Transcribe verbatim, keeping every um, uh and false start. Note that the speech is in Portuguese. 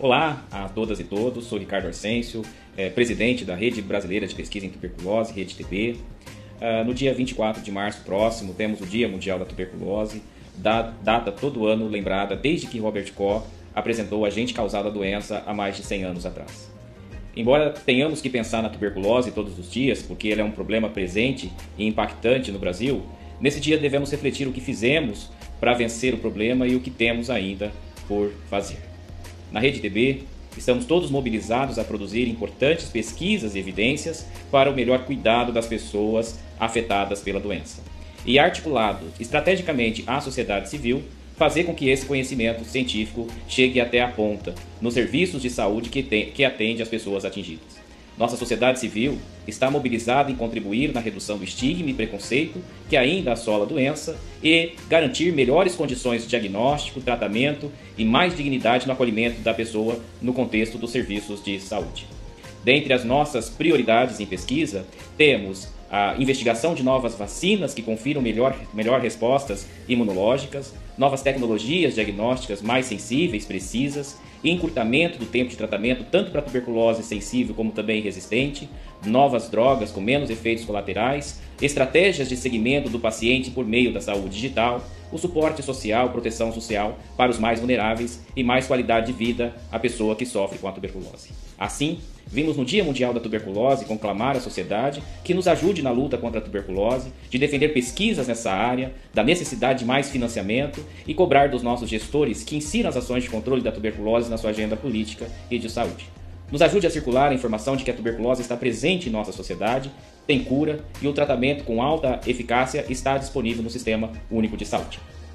Olá a todas e todos, sou Ricardo Arcêncio, é, presidente da Rede Brasileira de Pesquisa em Tuberculose, Rede T B. Uh, no dia vinte e quatro de março próximo temos o Dia Mundial da Tuberculose, da, data todo ano lembrada desde que Robert Koch apresentou o agente causado da doença há mais de cem anos atrás. Embora tenhamos que pensar na tuberculose todos os dias, porque ela é um problema presente e impactante no Brasil, nesse dia devemos refletir o que fizemos para vencer o problema e o que temos ainda por fazer. Na Rede T B, estamos todos mobilizados a produzir importantes pesquisas e evidências para o melhor cuidado das pessoas afetadas pela doença. E articulado estrategicamente à sociedade civil, fazer com que esse conhecimento científico chegue até a ponta, nos serviços de saúde que, tem, que atende as pessoas atingidas. Nossa sociedade civil está mobilizada em contribuir na redução do estigma e preconceito que ainda assola a doença e garantir melhores condições de diagnóstico, tratamento e mais dignidade no acolhimento da pessoa no contexto dos serviços de saúde. Dentre as nossas prioridades em pesquisa, temos a investigação de novas vacinas que confiram melhor, melhor respostas imunológicas, novas tecnologias diagnósticas mais sensíveis, precisas, encurtamento do tempo de tratamento tanto para tuberculose sensível como também resistente, novas drogas com menos efeitos colaterais, estratégias de segmento do paciente por meio da saúde digital, o suporte social, proteção social para os mais vulneráveis e mais qualidade de vida à pessoa que sofre com a tuberculose. Assim, vimos no Dia Mundial da Tuberculose conclamar a sociedade que nos ajude na luta contra a tuberculose, de defender pesquisas nessa área, da necessidade de mais financiamento e cobrar dos nossos gestores que insiram as ações de controle da tuberculose na sua agenda política e de saúde. Nos ajude a circular a informação de que a tuberculose está presente em nossa sociedade, tem cura e o tratamento com alta eficácia está disponível no Sistema Único de Saúde.